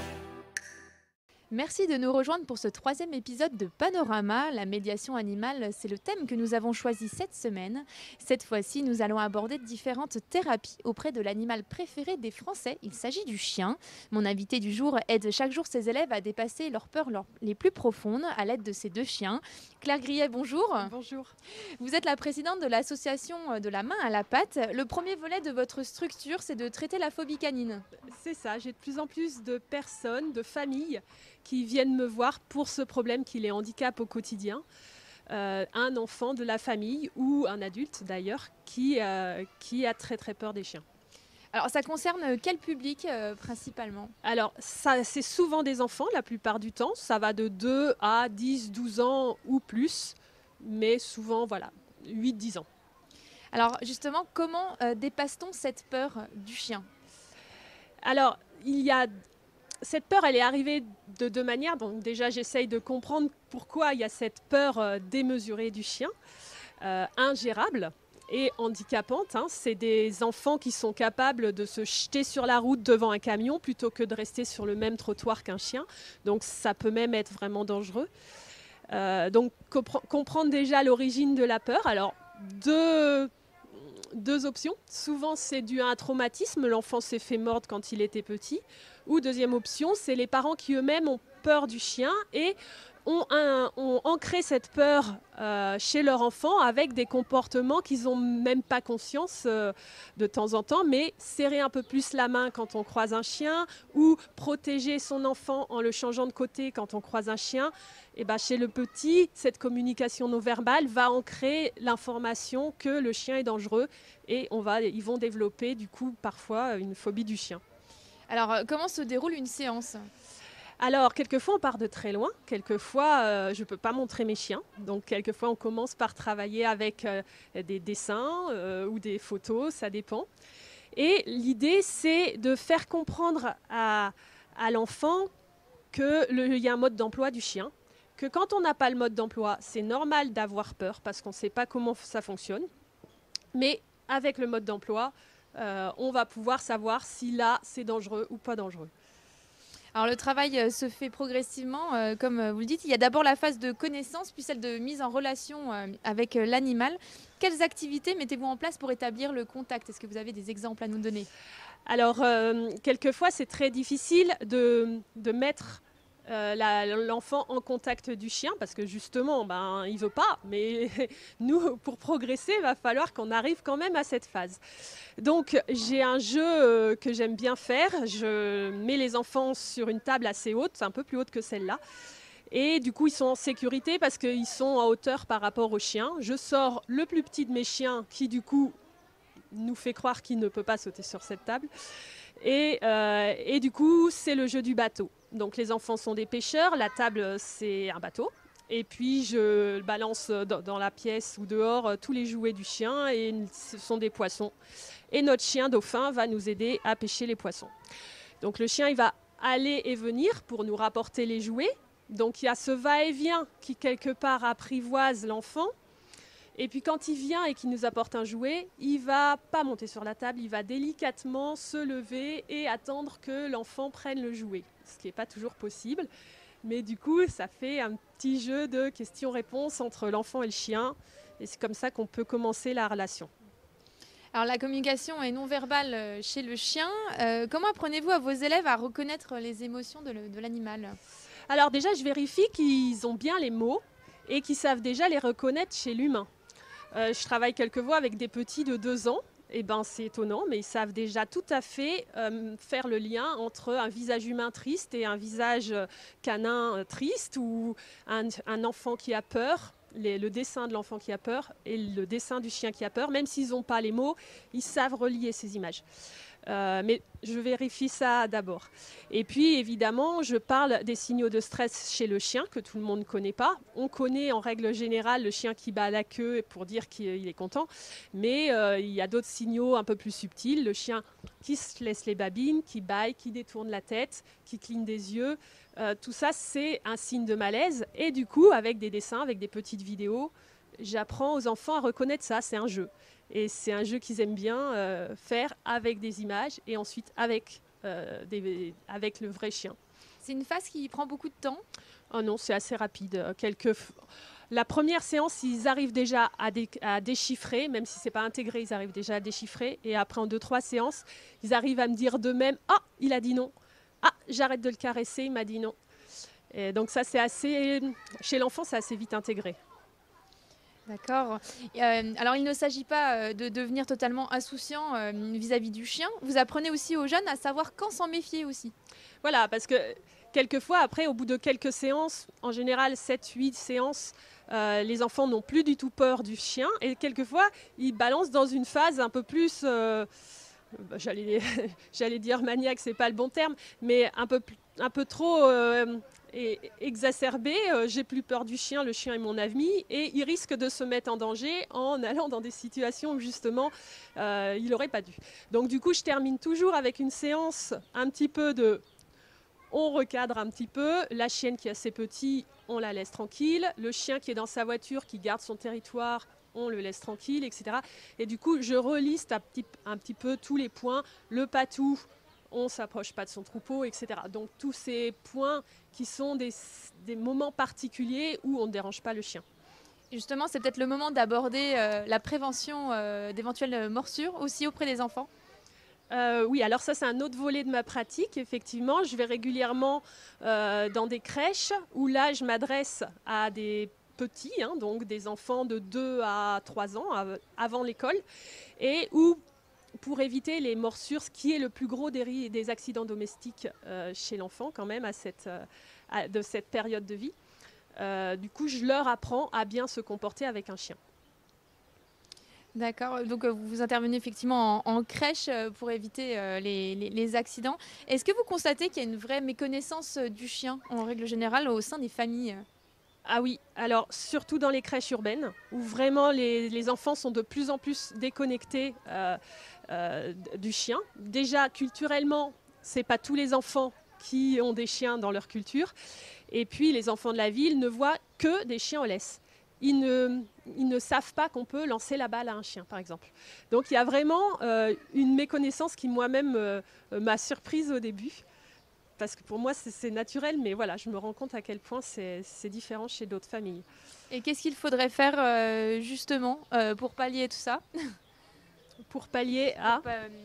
Speaker 1: Merci de nous rejoindre pour ce 3e épisode de Panorama. La médiation animale, c'est le thème que nous avons choisi cette semaine. Cette fois-ci, nous allons aborder différentes thérapies auprès de l'animal préféré des Français. Il s'agit du chien. Mon invité du jour aide chaque jour ses élèves à dépasser leurs peurs les plus profondes à l'aide de ces 2 chiens. Claire Grillet, bonjour.
Speaker 5: Bonjour.
Speaker 1: Vous êtes la présidente de l'association de la main à la patte. Le premier volet de votre structure, c'est de traiter la phobie canine.
Speaker 5: C'est ça, j'ai de plus en plus de personnes, de familles qui viennent me voir pour ce problème qui les handicape au quotidien. Un enfant de la famille ou un adulte d'ailleurs qui a très très peur des chiens.
Speaker 1: Alors ça concerne quel public principalement?
Speaker 5: Alors c'est souvent des enfants la plupart du temps, ça va de 2 à 10, 12 ans ou plus, mais souvent 8-10 ans.
Speaker 1: Alors justement, comment dépasse-t-on cette peur du chien?
Speaker 5: Alors cette peur, elle est arrivée de 2 manières. Donc déjà, j'essaye de comprendre pourquoi il y a cette peur démesurée du chien, ingérable. et handicapante. C'est des enfants qui sont capables de se jeter sur la route devant un camion plutôt que de rester sur le même trottoir qu'un chien. Donc ça peut même être vraiment dangereux. Donc comprendre déjà l'origine de la peur. Alors deux options. Souvent c'est dû à un traumatisme, l'enfant s'est fait mordre quand il était petit. Ou deuxième option, c'est les parents qui eux-mêmes ont peur du chien et ont ancré cette peur chez leur enfant avec des comportements qu'ils n'ont même pas conscience de temps en temps, mais serrer un peu plus la main quand on croise un chien ou protéger son enfant en le changeant de côté quand on croise un chien. Et ben chez le petit, cette communication non verbale va ancrer l'information que le chien est dangereux et ils vont développer du coup parfois une phobie du chien.
Speaker 1: Alors, comment se déroule une séance ?
Speaker 5: Alors, quelquefois, on part de très loin. Quelquefois, je ne peux pas montrer mes chiens. Donc, quelquefois, on commence par travailler avec des dessins ou des photos, ça dépend. Et l'idée, c'est de faire comprendre à l'enfant qu'il y a un mode d'emploi du chien, que quand on n'a pas le mode d'emploi, c'est normal d'avoir peur parce qu'on ne sait pas comment ça fonctionne. Mais avec le mode d'emploi, on va pouvoir savoir si là, c'est dangereux ou pas dangereux.
Speaker 1: Alors le travail se fait progressivement, comme vous le dites. Il y a d'abord la phase de connaissance, puis celle de mise en relation avec l'animal. Quelles activités mettez-vous en place pour établir le contact ? Est-ce que vous avez des exemples à nous donner ?
Speaker 5: Alors, quelquefois, c'est très difficile de mettre l'enfant en contact du chien parce que justement, il ne veut pas. Mais nous, pour progresser, il va falloir qu'on arrive quand même à cette phase. Donc, j'ai un jeu que j'aime bien faire. Je mets les enfants sur une table assez haute, un peu plus haute que celle-là. Et du coup, ils sont en sécurité parce qu'ils sont en hauteur par rapport aux chiens. Je sors le plus petit de mes chiens qui, du coup, nous fait croire qu'il ne peut pas sauter sur cette table. Et du coup, c'est le jeu du bateau. Donc les enfants sont des pêcheurs, la table c'est un bateau. Et puis je balance dans la pièce ou dehors tous les jouets du chien et ce sont des poissons. Et notre chien dauphin va nous aider à pêcher les poissons. Donc le chien il va aller et venir pour nous rapporter les jouets. Donc il y a ce va-et-vient qui quelque part apprivoise l'enfant. Et puis quand il vient et qu'il nous apporte un jouet, il ne va pas monter sur la table, il va délicatement se lever et attendre que l'enfant prenne le jouet. Ce qui n'est pas toujours possible. Mais du coup, ça fait un petit jeu de questions-réponses entre l'enfant et le chien. Et c'est comme ça qu'on peut commencer la relation.
Speaker 1: Alors la communication est non verbale chez le chien. Comment apprenez-vous à vos élèves à reconnaître les émotions de l'animal ?
Speaker 5: Alors déjà, je vérifie qu'ils ont bien les mots et qu'ils savent déjà les reconnaître chez l'humain. Je travaille quelquefois avec des petits de 2 ans. Et c'est étonnant, mais ils savent déjà tout à fait faire le lien entre un visage humain triste et un visage canin triste ou un enfant qui a peur. Le dessin de l'enfant qui a peur et le dessin du chien qui a peur, même s'ils n'ont pas les mots, ils savent relier ces images. Mais je vérifie ça d'abord. Et puis évidemment, je parle des signaux de stress chez le chien que tout le monde ne connaît pas. On connaît en règle générale le chien qui bat la queue pour dire qu'il est content, mais il y a d'autres signaux un peu plus subtils. Le chien qui se laisse les babines, qui bâille, qui détourne la tête, qui cligne des yeux. Tout ça, c'est un signe de malaise. Et du coup, avec des dessins, avec des petites vidéos, j'apprends aux enfants à reconnaître ça. C'est un jeu. Et c'est un jeu qu'ils aiment bien faire avec des images et ensuite avec le vrai chien.
Speaker 1: C'est une phase qui prend beaucoup de temps ?
Speaker 5: Oh non, c'est assez rapide. La première séance, ils arrivent déjà à déchiffrer, même si ce n'est pas intégré, ils arrivent déjà à déchiffrer. Et après, en 2-3 séances, ils arrivent à me dire d'eux-mêmes « Ah, il a dit non !»« Ah, j'arrête de le caresser, il m'a dit non !» Et donc ça, chez l'enfant, c'est assez vite intégré.
Speaker 1: D'accord. Alors, il ne s'agit pas de devenir totalement insouciant vis-à-vis du chien. Vous apprenez aussi aux jeunes à savoir quand s'en méfier aussi.
Speaker 5: Voilà, parce que quelquefois, après, au bout de quelques séances, en général 7-8 séances, les enfants n'ont plus du tout peur du chien. Et quelquefois, ils balancent dans une phase un peu plus... j'allais dire maniaque, c'est pas le bon terme, mais un peu trop exacerbé. J'ai plus peur du chien, le chien est mon ami, et il risque de se mettre en danger en allant dans des situations où justement il n'aurait pas dû. Donc du coup, je termine toujours avec une séance un petit peu de... On recadre un petit peu. La chienne qui est assez petite, on la laisse tranquille. Le chien qui est dans sa voiture, qui garde son territoire, on le laisse tranquille, etc. Et du coup, je reliste un petit peu tous les points. Le patou, on ne s'approche pas de son troupeau, etc. Donc tous ces points qui sont des moments particuliers où on ne dérange pas le chien.
Speaker 1: Justement, c'est peut-être le moment d'aborder la prévention d'éventuelles morsures aussi auprès des enfants.
Speaker 5: Oui, alors ça c'est un autre volet de ma pratique, effectivement. Je vais régulièrement dans des crèches où là je m'adresse à des petits, donc des enfants de 2 à 3 ans avant l'école, et où pour éviter les morsures, ce qui est le plus gros des accidents domestiques chez l'enfant quand même de cette période de vie, du coup je leur apprends à bien se comporter avec un chien.
Speaker 1: D'accord, donc vous intervenez effectivement en crèche pour éviter les accidents. Est-ce que vous constatez qu'il y a une vraie méconnaissance du chien en règle générale au sein des familles ?
Speaker 5: Ah oui, alors surtout dans les crèches urbaines, où vraiment les enfants sont de plus en plus déconnectés du chien. Déjà, culturellement, ce n'est pas tous les enfants qui ont des chiens dans leur culture. Et puis, les enfants de la ville ne voient que des chiens en laisse. Ils ne savent pas qu'on peut lancer la balle à un chien, par exemple. Donc, il y a vraiment une méconnaissance qui, moi-même, m'a surprise au début. Parce que pour moi, c'est naturel, mais voilà, je me rends compte à quel point c'est différent chez d'autres familles.
Speaker 1: Et qu'est-ce qu'il faudrait faire justement pour pallier tout ça ?
Speaker 5: Pour pallier à...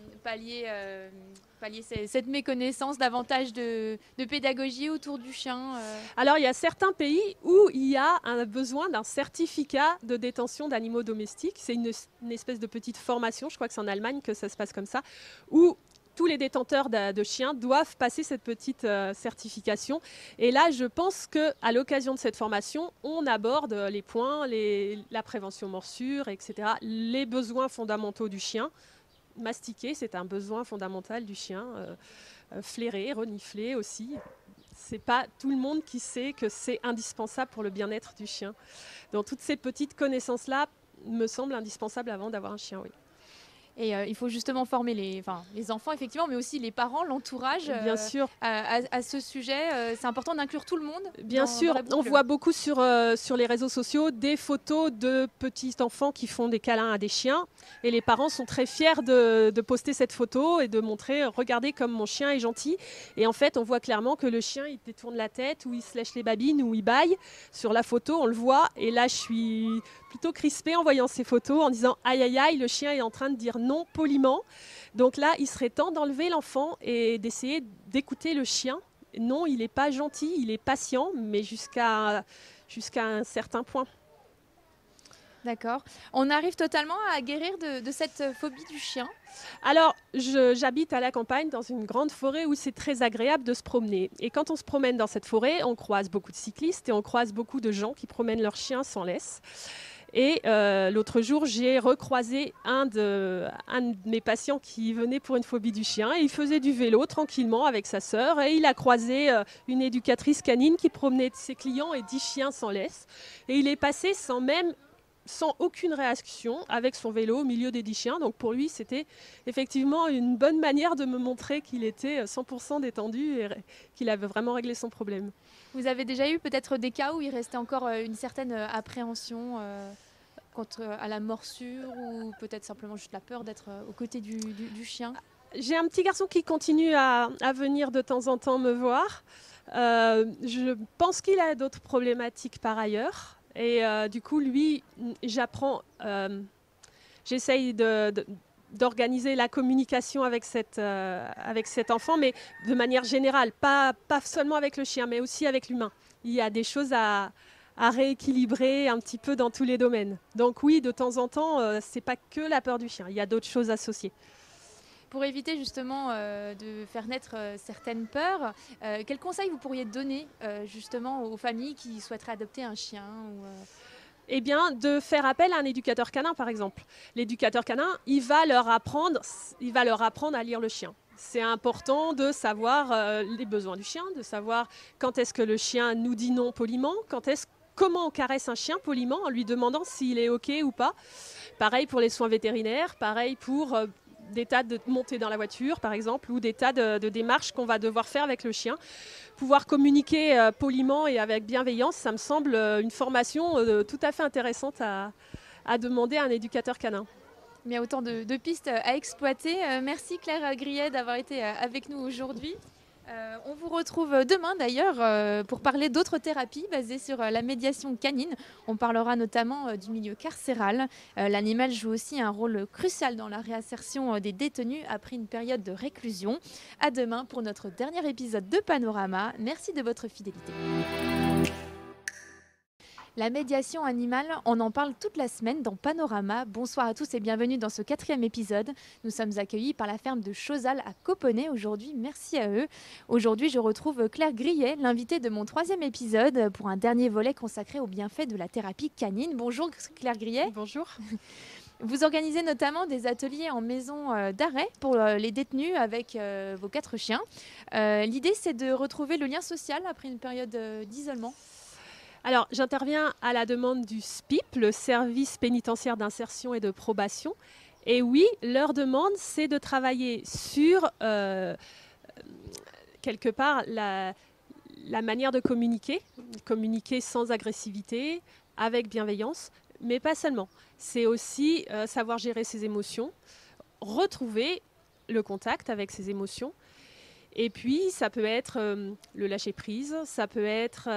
Speaker 1: pallier cette méconnaissance, davantage de pédagogie autour du chien
Speaker 5: Alors, il y a certains pays où il y a un besoin d'un certificat de détention d'animaux domestiques. C'est une espèce de petite formation, je crois que c'est en Allemagne que ça se passe comme ça, où tous les détenteurs de chiens doivent passer cette petite certification. Et là, je pense qu'à l'occasion de cette formation, on aborde les points, la prévention morsure, etc., les besoins fondamentaux du chien. Mastiquer, c'est un besoin fondamental du chien. Flairer, renifler aussi. C'est pas tout le monde qui sait que c'est indispensable pour le bien-être du chien. Donc toutes ces petites connaissances-là me semblent indispensables avant d'avoir un chien, oui.
Speaker 1: Et il faut justement former les enfants, effectivement, mais aussi les parents, l'entourage
Speaker 5: Bien sûr.
Speaker 1: À ce sujet. C'est important d'inclure tout le monde.
Speaker 5: Bien sûr, on voit beaucoup sur les réseaux sociaux des photos de petits enfants qui font des câlins à des chiens. Et les parents sont très fiers de poster cette photo et de montrer, regardez comme mon chien est gentil. Et en fait, on voit clairement que le chien, il détourne la tête, ou il se lèche les babines, ou il bâille. Sur la photo, on le voit. Et là, je suis plutôt crispée en voyant ces photos, en disant aïe aïe aïe, le chien est en train de dire non poliment. Donc là, il serait temps d'enlever l'enfant et d'essayer d'écouter le chien. Non, il n'est pas gentil, il est patient, mais jusqu'à un certain point.
Speaker 1: D'accord. On arrive totalement à guérir de cette phobie du chien ?
Speaker 5: Alors, j'habite à la campagne, dans une grande forêt où c'est très agréable de se promener. Et quand on se promène dans cette forêt, on croise beaucoup de cyclistes et on croise beaucoup de gens qui promènent leurs chiens sans laisse. Et l'autre jour, j'ai recroisé un de mes patients qui venait pour une phobie du chien. Et il faisait du vélo tranquillement avec sa sœur. Et il a croisé une éducatrice canine qui promenait ses clients et 10 chiens sans laisse. Et il est passé sans aucune réaction avec son vélo au milieu des 10 chiens. Donc pour lui, c'était effectivement une bonne manière de me montrer qu'il était 100% détendu et qu'il avait vraiment réglé son problème.
Speaker 1: Vous avez déjà eu peut-être des cas où il restait encore une certaine appréhension à la morsure, ou peut-être simplement juste la peur d'être aux côtés du chien ?
Speaker 5: J'ai un petit garçon qui continue à venir de temps en temps me voir. Je pense qu'il a d'autres problématiques par ailleurs. Et du coup, lui, j'essaye d'organiser la communication avec cet enfant, mais de manière générale, pas seulement avec le chien, mais aussi avec l'humain. Il y a des choses à rééquilibrer un petit peu dans tous les domaines. Donc oui, de temps en temps, c'est pas que la peur du chien, il y a d'autres choses associées.
Speaker 1: Pour éviter justement de faire naître certaines peurs, quels conseils vous pourriez donner justement aux familles qui souhaiteraient adopter un chien
Speaker 5: Eh bien, de faire appel à un éducateur canin, par exemple. L'éducateur canin, il va leur apprendre à lire le chien. C'est important de savoir les besoins du chien, de savoir quand est-ce que le chien nous dit non poliment, comment on caresse un chien poliment en lui demandant s'il est OK ou pas. Pareil pour les soins vétérinaires, pareil pour des tas de montées dans la voiture, par exemple, ou des tas de démarches qu'on va devoir faire avec le chien. Pouvoir communiquer poliment et avec bienveillance, ça me semble une formation tout à fait intéressante à à demander à un éducateur canin.
Speaker 1: Il y a autant de pistes à exploiter. Merci Claire Grillet d'avoir été avec nous aujourd'hui. On vous retrouve demain d'ailleurs pour parler d'autres thérapies basées sur la médiation canine. On parlera notamment du milieu carcéral. L'animal joue aussi un rôle crucial dans la réinsertion des détenus après une période de réclusion. À demain pour notre dernier épisode de Panorama. Merci de votre fidélité. La médiation animale, on en parle toute la semaine dans Panorama. Bonsoir à tous et bienvenue dans ce 4e épisode. Nous sommes accueillis par la ferme de Chozal à Coponnet aujourd'hui. Merci à eux. Aujourd'hui, je retrouve Claire Grillet, l'invitée de mon 3e épisode pour un dernier volet consacré aux bienfaits de la thérapie canine. Bonjour Claire Grillet.
Speaker 5: Bonjour.
Speaker 1: Vous organisez notamment des ateliers en maison d'arrêt pour les détenus avec vos 4 chiens. L'idée, c'est de retrouver le lien social après une période d'isolement.
Speaker 5: Alors, j'interviens à la demande du SPIP, le service pénitentiaire d'insertion et de probation. Et oui, leur demande, c'est de travailler sur, quelque part, la manière de communiquer sans agressivité, avec bienveillance, mais pas seulement. C'est aussi savoir gérer ses émotions, retrouver le contact avec ses émotions. Et puis, ça peut être le lâcher-prise, ça peut être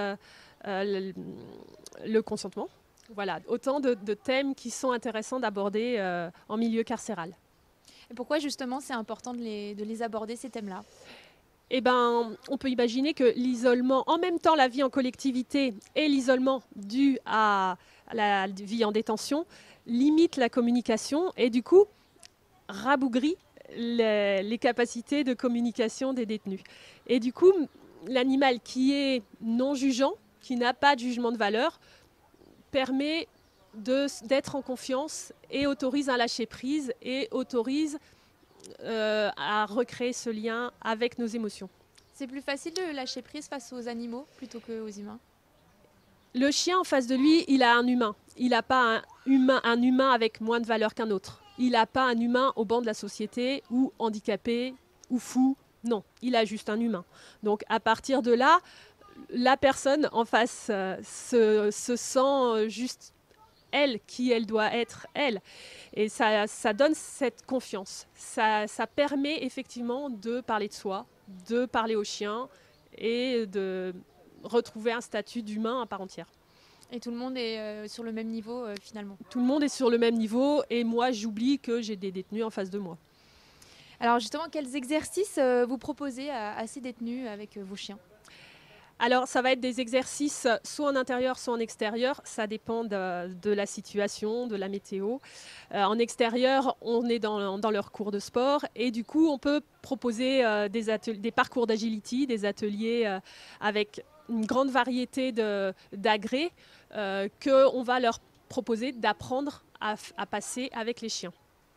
Speaker 5: le consentement. Voilà, autant de thèmes qui sont intéressants d'aborder en milieu carcéral.
Speaker 1: Et pourquoi justement c'est important de les aborder, ces thèmes-là ?
Speaker 5: Eh ben, on peut imaginer que l'isolement, en même temps la vie en collectivité et l'isolement dû à la vie en détention, limite la communication et du coup rabougrit les capacités de communication des détenus. Et du coup, l'animal qui est non jugeant, qui n'a pas de jugement de valeur, permet d'être en confiance et autorise un lâcher-prise et autorise à recréer ce lien avec nos émotions.
Speaker 1: C'est plus facile de lâcher prise face aux animaux plutôt qu'aux humains ?
Speaker 5: Le chien en face de lui, il a un humain. Il n'a pas un humain avec moins de valeur qu'un autre. Il n'a pas un humain au banc de la société ou handicapé ou fou. Non, il a juste un humain. Donc à partir de là, la personne en face se sent juste elle, qui elle doit être elle. Et ça donne cette confiance. Ça permet effectivement de parler de soi, de parler au chien et de retrouver un statut d'humain à part entière.
Speaker 1: Et tout le monde est sur le même niveau finalement ?
Speaker 5: Tout le monde est sur le même niveau et moi j'oublie que j'ai des détenus en face de moi.
Speaker 1: Alors justement, quels exercices vous proposez à ces détenus avec vos chiens ?
Speaker 5: Alors, ça va être des exercices soit en intérieur, soit en extérieur. Ça dépend de la situation, de la météo. En extérieur, on est dans leur cours de sport. Et du coup, on peut proposer des parcours d'agility, des ateliers avec une grande variété d'agrès qu'on va leur proposer d'apprendre à passer avec les chiens.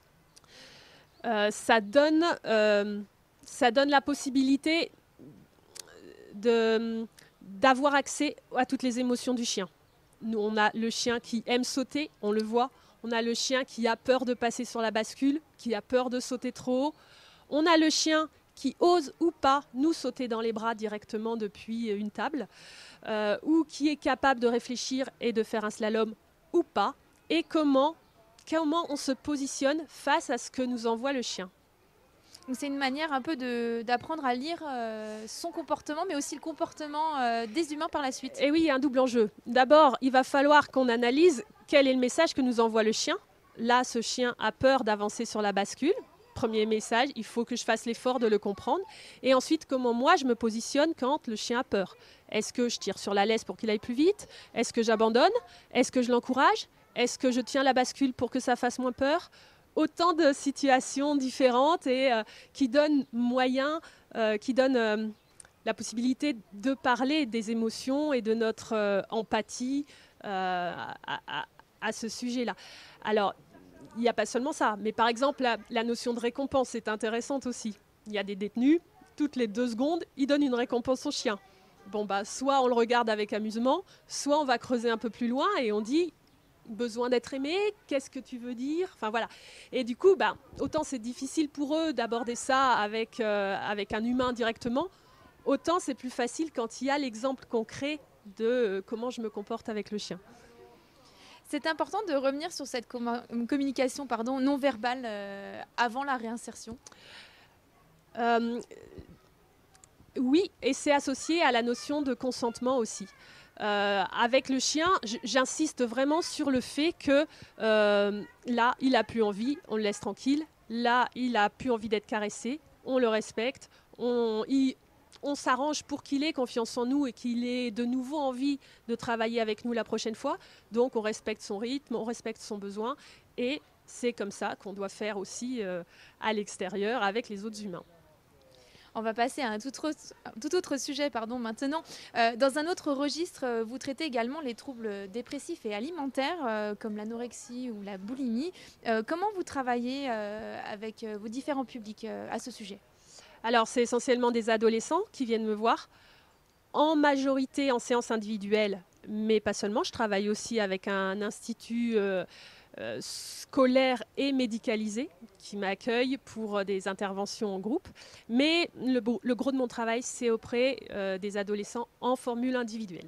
Speaker 5: Ça donne la possibilité d'avoir accès à toutes les émotions du chien. Nous, on a le chien qui aime sauter, on le voit. On a le chien qui a peur de passer sur la bascule, qui a peur de sauter trop haut. On a le chien qui ose ou pas nous sauter dans les bras directement depuis une table, ou qui est capable de réfléchir et de faire un slalom ou pas. Et comment on se positionne face à ce que nous envoie le chien.
Speaker 1: Donc c'est une manière un peu d'apprendre à lire son comportement, mais aussi le comportement des humains par la suite.
Speaker 5: Et oui, il y a un double enjeu. D'abord, il va falloir qu'on analyse quel est le message que nous envoie le chien. Là, ce chien a peur d'avancer sur la bascule. Premier message, il faut que je fasse l'effort de le comprendre. Et ensuite, comment moi, je me positionne quand le chien a peur. Est-ce que je tire sur la laisse pour qu'il aille plus vite ? Est-ce que j'abandonne ? Est-ce que je l'encourage ? Est-ce que je tiens la bascule pour que ça fasse moins peur ? Autant de situations différentes et qui donnent la possibilité de parler des émotions et de notre empathie à ce sujet-là. Alors, il n'y a pas seulement ça, mais par exemple, la notion de récompense est intéressante aussi. Il y a des détenus, toutes les 2 secondes, ils donnent une récompense au chien. Bon, soit on le regarde avec amusement, soit on va creuser un peu plus loin et on dit... besoin d'être aimé, qu'est-ce que tu veux dire ? Enfin voilà. Et du coup, autant c'est difficile pour eux d'aborder ça avec un humain directement, autant c'est plus facile quand il y a l'exemple concret de comment je me comporte avec le chien.
Speaker 1: C'est important de revenir sur cette communication non verbale avant la réinsertion.
Speaker 5: Oui, et c'est associé à la notion de consentement aussi. Avec le chien, j'insiste vraiment sur le fait que là, il n'a plus envie, on le laisse tranquille. Là, il n'a plus envie d'être caressé, on le respecte. On s'arrange pour qu'il ait confiance en nous et qu'il ait de nouveau envie de travailler avec nous la prochaine fois. Donc, on respecte son rythme, on respecte son besoin. Et c'est comme ça qu'on doit faire aussi à l'extérieur avec les autres humains.
Speaker 1: On va passer à un tout autre sujet maintenant. Dans un autre registre, vous traitez également les troubles dépressifs et alimentaires, comme l'anorexie ou la boulimie. Comment vous travaillez avec vos différents publics à ce sujet ?
Speaker 5: Alors, c'est essentiellement des adolescents qui viennent me voir, en majorité en séance individuelle, mais pas seulement. Je travaille aussi avec un institut scolaire et médicalisé qui m'accueille pour des interventions en groupe. Mais le gros de mon travail, c'est auprès des adolescents en formule individuelle.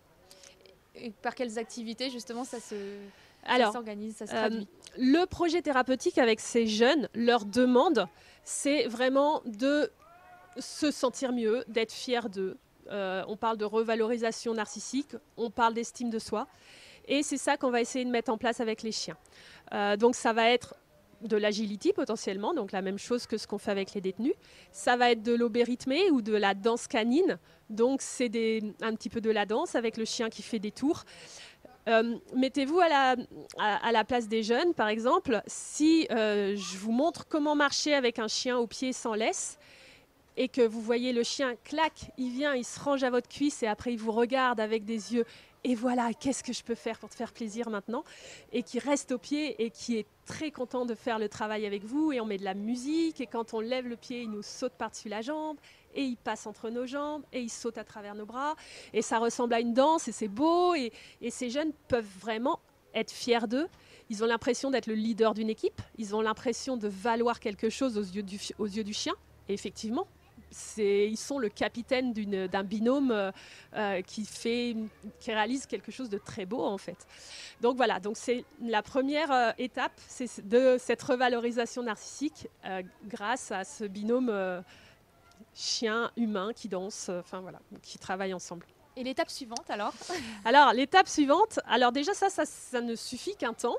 Speaker 1: Et par quelles activités, justement, ça s'organise, ça se traduit ?
Speaker 5: Le projet thérapeutique avec ces jeunes, leur demande, c'est vraiment de se sentir mieux, d'être fier d'eux. On parle de revalorisation narcissique, on parle d'estime de soi. Et c'est ça qu'on va essayer de mettre en place avec les chiens. Donc ça va être de l'agility potentiellement, donc la même chose que ce qu'on fait avec les détenus. Ça va être de l'obé rythmé ou de la danse canine. Donc c'est un petit peu de la danse avec le chien qui fait des tours. Mettez-vous à la place des jeunes, par exemple. Si je vous montre comment marcher avec un chien au pied sans laisse, et que vous voyez le chien, clac, il vient, il se range à votre cuisse et après il vous regarde avec des yeux. Et voilà, qu'est-ce que je peux faire pour te faire plaisir maintenant ? Et qui reste au pied et qui est très content de faire le travail avec vous. Et on met de la musique et quand on lève le pied, il nous saute par-dessus la jambe. Et il passe entre nos jambes et il saute à travers nos bras. Et ça ressemble à une danse et c'est beau. Et ces jeunes peuvent vraiment être fiers d'eux. Ils ont l'impression d'être le leader d'une équipe. Ils ont l'impression de valoir quelque chose aux yeux du chien. Et effectivement, ils sont le capitaine d'un binôme qui réalise quelque chose de très beau en fait. Donc voilà, donc c'est la première étape, c'est de cette revalorisation narcissique grâce à ce binôme chien-humain qui danse, qui travaille ensemble.
Speaker 1: Et l'étape suivante alors ?
Speaker 5: Alors l'étape suivante, alors déjà ça ne suffit qu'un temps.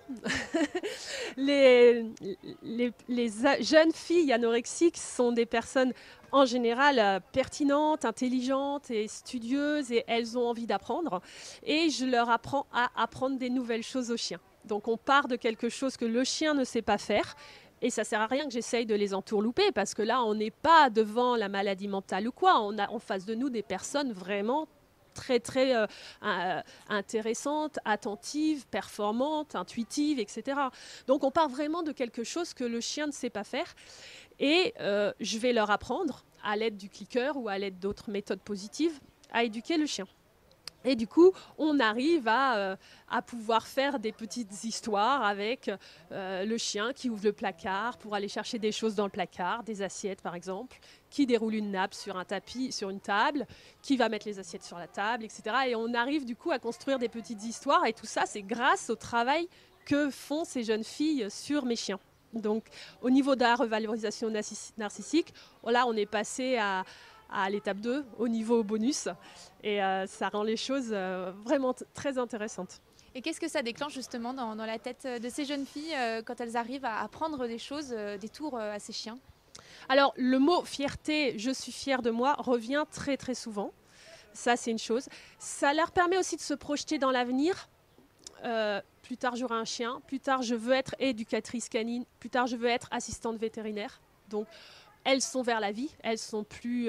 Speaker 5: les jeunes filles anorexiques sont des personnes en général pertinentes, intelligentes et studieuses et elles ont envie d'apprendre. Et je leur apprends à apprendre des nouvelles choses aux chiens. Donc on part de quelque chose que le chien ne sait pas faire. Et ça ne sert à rien que j'essaye de les entourlouper parce que là on n'est pas devant la maladie mentale ou quoi. On a en face de nous des personnes vraiment très très intéressante, attentive, performante, intuitive, etc. Donc on part vraiment de quelque chose que le chien ne sait pas faire et je vais leur apprendre à l'aide du clicker ou à l'aide d'autres méthodes positives à éduquer le chien. Et du coup, on arrive à pouvoir faire des petites histoires avec le chien qui ouvre le placard pour aller chercher des choses dans le placard, des assiettes par exemple, qui déroule une nappe sur un tapis, sur une table, qui va mettre les assiettes sur la table, etc. Et on arrive du coup à construire des petites histoires et tout ça, c'est grâce au travail que font ces jeunes filles sur mes chiens. Donc, au niveau de la revalorisation narcissique, là, on est passé à l'étape 2, au niveau bonus. Et ça rend les choses vraiment très intéressantes.
Speaker 1: Et qu'est-ce que ça déclenche justement dans la tête de ces jeunes filles quand elles arrivent à apprendre des choses, des tours à ces chiens ?
Speaker 5: Alors, le mot fierté, je suis fière de moi, revient très très souvent. Ça, c'est une chose. Ça leur permet aussi de se projeter dans l'avenir. Plus tard, j'aurai un chien. Plus tard, je veux être éducatrice canine. Plus tard, je veux être assistante vétérinaire. Donc, elles sont vers la vie. Elles sont plus...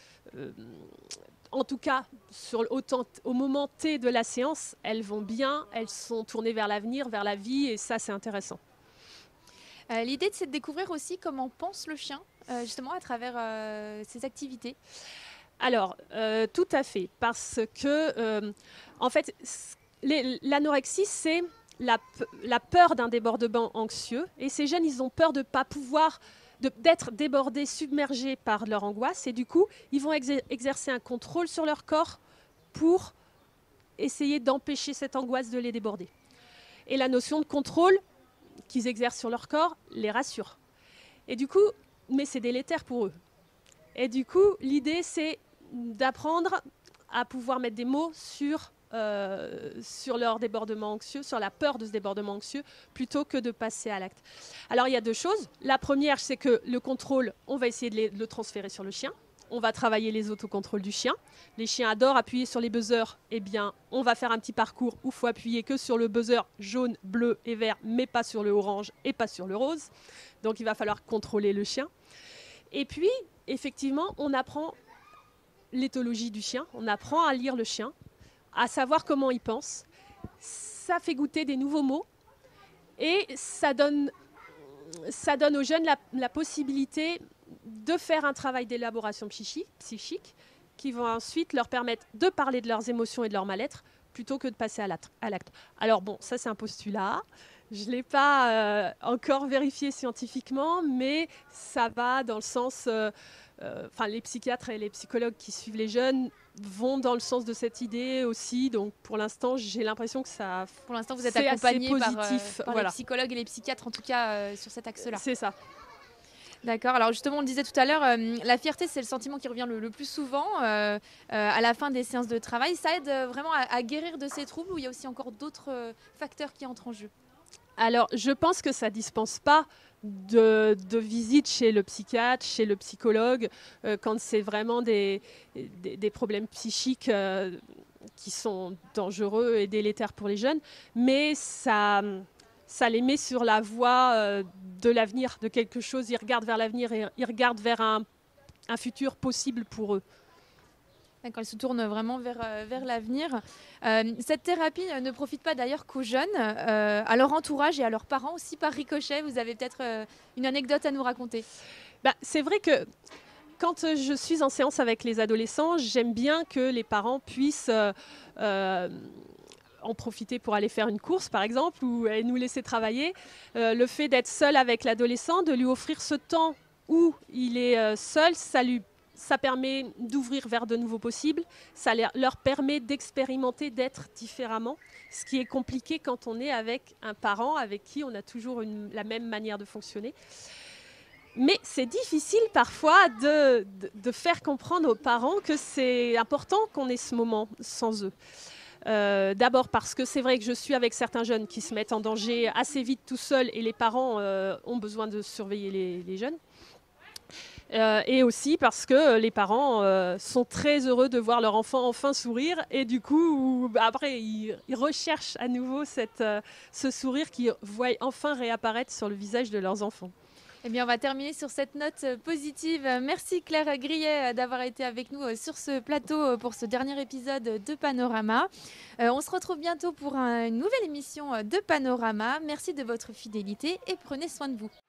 Speaker 5: en tout cas, au moment T de la séance, elles vont bien. Elles sont tournées vers l'avenir, vers la vie. Et ça, c'est intéressant.
Speaker 1: L'idée, c'est de découvrir aussi comment pense le chien, justement, à travers ses activités.
Speaker 5: Alors, tout à fait. Parce que, en fait, l'anorexie, c'est la peur d'un débordement anxieux. Et ces jeunes, ils ont peur de ne pas pouvoir, d'être débordés, submergés par leur angoisse. Et du coup, ils vont exercer un contrôle sur leur corps pour essayer d'empêcher cette angoisse de les déborder. Et la notion de contrôle qu'ils exercent sur leur corps les rassure. Et du coup, mais c'est délétère pour eux. Et du coup, l'idée, c'est d'apprendre à pouvoir mettre des mots sur leur débordement anxieux, sur la peur de ce débordement anxieux, plutôt que de passer à l'acte. Alors, il y a deux choses. La première, c'est que le contrôle, on va essayer de le transférer sur le chien. On va travailler les autocontrôles du chien. Les chiens adorent appuyer sur les buzzers. Eh bien, on va faire un petit parcours où il faut appuyer que sur le buzzer jaune, bleu et vert, mais pas sur le orange et pas sur le rose. Donc, il va falloir contrôler le chien. Et puis, effectivement, on apprend l'éthologie du chien. On apprend à lire le chien, à savoir comment il pense. Ça fait goûter des nouveaux mots et ça donne aux jeunes la possibilité de faire un travail d'élaboration psychique qui va ensuite leur permettre de parler de leurs émotions et de leur mal-être plutôt que de passer à l'acte. Alors bon, ça c'est un postulat. Je ne l'ai pas encore vérifié scientifiquement, mais ça va dans le sens... les psychiatres et les psychologues qui suivent les jeunes vont dans le sens de cette idée aussi. Donc pour l'instant, j'ai l'impression que ça...
Speaker 1: Pour l'instant, vous êtes accompagné par
Speaker 5: voilà.
Speaker 1: les psychologues et les psychiatres, en tout cas, sur cet axe-là.
Speaker 5: C'est ça.
Speaker 1: D'accord. Alors justement, on le disait tout à l'heure, la fierté, c'est le sentiment qui revient le plus souvent à la fin des séances de travail. Ça aide vraiment à guérir de ces troubles, ou il y a aussi encore d'autres facteurs qui entrent en jeu?
Speaker 5: Alors, je pense que ça ne dispense pas de visite chez le psychiatre, chez le psychologue, quand c'est vraiment des problèmes psychiques qui sont dangereux et délétères pour les jeunes. Mais ça les met sur la voie de l'avenir, de quelque chose. Ils regardent vers l'avenir et ils regardent vers un futur possible pour eux.
Speaker 1: D'accord, ils se tournent vraiment vers l'avenir. Cette thérapie ne profite pas d'ailleurs qu'aux jeunes, à leur entourage et à leurs parents aussi par ricochet. Vous avez peut-être une anecdote à nous raconter?
Speaker 5: C'est vrai que quand je suis en séance avec les adolescents, j'aime bien que les parents puissent en profiter pour aller faire une course, par exemple, ou nous laisser travailler. Le fait d'être seul avec l'adolescent, de lui offrir ce temps où il est seul, ça permet d'ouvrir vers de nouveaux possibles, ça leur permet d'expérimenter, d'être différemment, ce qui est compliqué quand on est avec un parent avec qui on a toujours la même manière de fonctionner. Mais c'est difficile parfois de faire comprendre aux parents que c'est important qu'on ait ce moment sans eux. D'abord parce que c'est vrai que je suis avec certains jeunes qui se mettent en danger assez vite tout seuls et les parents ont besoin de surveiller les jeunes. Et aussi parce que les parents sont très heureux de voir leur enfant enfin sourire et du coup après ils recherchent à nouveau ce sourire qu'ils voient enfin réapparaître sur le visage de leurs enfants.
Speaker 1: Eh bien, on va terminer sur cette note positive. Merci Claire Grillet d'avoir été avec nous sur ce plateau pour ce dernier épisode de Panorama. On se retrouve bientôt pour une nouvelle émission de Panorama. Merci de votre fidélité et prenez soin de vous.